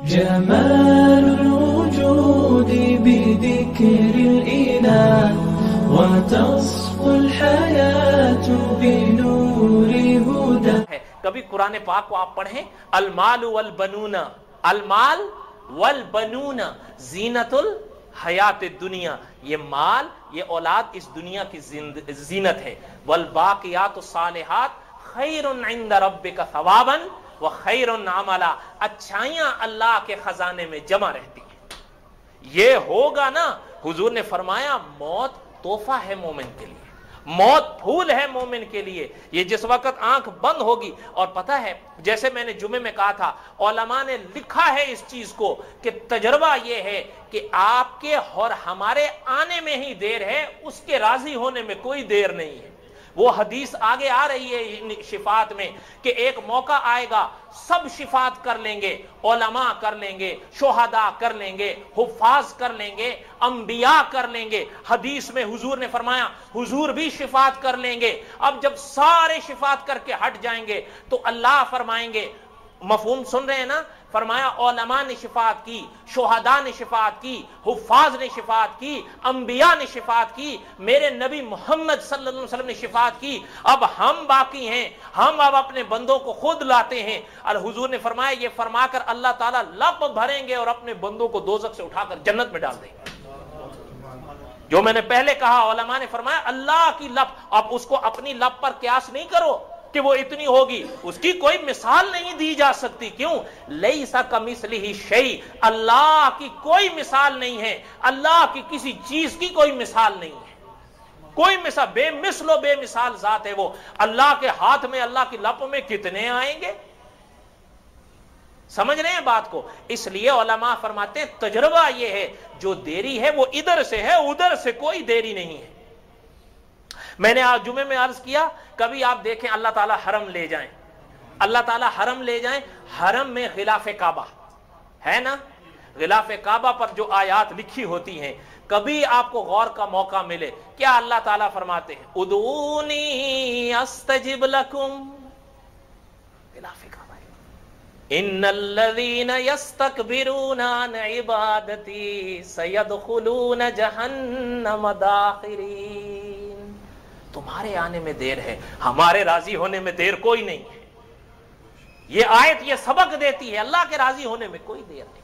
جمال الوجود بذكر الإله وتصفو الحياة بنور هدى. کبھی قرآن پاک کو آپ پڑھیں، المال والبنون، المال والبنون زینت الحیات الدنیا، یہ مال، یہ اولاد اس دنیا کی زینت ہے. والباقیات الصالحات خیر عند ربک ثوابا وخیر عملا، اچھائیاں اللہ کے خزانے میں جمع رہتی ہیں. یہ ہوگا نا، حضور نے فرمایا موت تحفہ ہے مومن کے لیے، موت پھول ہے مومن کے لیے. یہ جس وقت آنکھ بند ہوگی، اور پتہ ہے جیسے میں نے جمعے میں کہا تھا، علماء نے لکھا ہے اس چیز کو کہ تجربہ یہ ہے کہ آپ کے اور ہمارے آنے میں ہی دیر ہے، اس کے راضی ہونے میں کوئی دیر نہیں ہے. وہ حدیث آگے آ رہی ہے شفاعت میں کہ ایک موقع آئے گا، سب شفاعت کر لیں گے، علماء کر لیں گے، شہداء کر لیں گے، حفاظ کر لیں گے، انبیاء کر لیں گے. حدیث میں حضور نے فرمایا حضور بھی شفاعت کر لیں گے. اب جب سارے شفاعت کر کے ہٹ جائیں گے تو اللہ فرمائیں گے، مفہوم سن رہے ہیں نا، فرمایا علماء نے شفاعت کی، شہداء نے شفاعت کی، حفاظ نے شفاعت کی، انبیاء نے شفاعت کی، میرے نبی محمد صلی اللہ علیہ وسلم نے شفاعت کی. اب ہم باقی ہیں، ہم اب اپنے بندوں کو خود لاتے ہیں. اور حضور نے فرمایا یہ فرما کر اللہ تعالیٰ لب بھریں گے اور اپنے بندوں کو دوزخ سے اٹھا کر جنت میں ڈال دیں گے. جو میں نے پہلے کہا، علماء نے فرمایا اللہ کی لب، اب اس کو اپنی لب پر قیاس نہیں کرو کہ وہ اتنی ہوگی، اس کی کوئی مثال نہیں دی جا سکتی. کیوں؟ لیس کمثلہ شیء، اللہ کی کوئی مثال نہیں ہے، اللہ کی کسی چیز کی کوئی مثال نہیں ہے. کوئی مثال، بے مثل و بے مثال ذات ہے وہ. اللہ کے ہاتھ میں، اللہ کی لپ میں کتنے آئیں گے؟ سمجھ رہے ہیں بات کو؟ اس لیے علماء فرماتے ہیں تجربہ یہ ہے، جو دیری ہے وہ ادھر سے ہے، ادھر سے کوئی دیری نہیں ہے. میں نے آج جمعے میں عرض کیا، کبھی آپ دیکھیں اللہ تعالیٰ حرم لے جائیں، اللہ تعالیٰ حرم لے جائیں، حرم میں غلاف کعبہ ہے نا، غلاف کعبہ پر جو آیات لکھی ہوتی ہیں، کبھی آپ کو غور کا موقع ملے، کیا اللہ تعالیٰ فرماتے ہیں ادعونی استجب لکم، غلاف کعبہ ہے، ان الذین یستکبرون عن عبادتی سیدخلون جہنم داخرین. تمہارے آنے میں دیر ہے، ہمارے راضی ہونے میں دیر کوئی نہیں ہے. یہ آیت یہ سبق دیتی ہے، اللہ کے راضی ہونے میں کوئی دیر نہیں.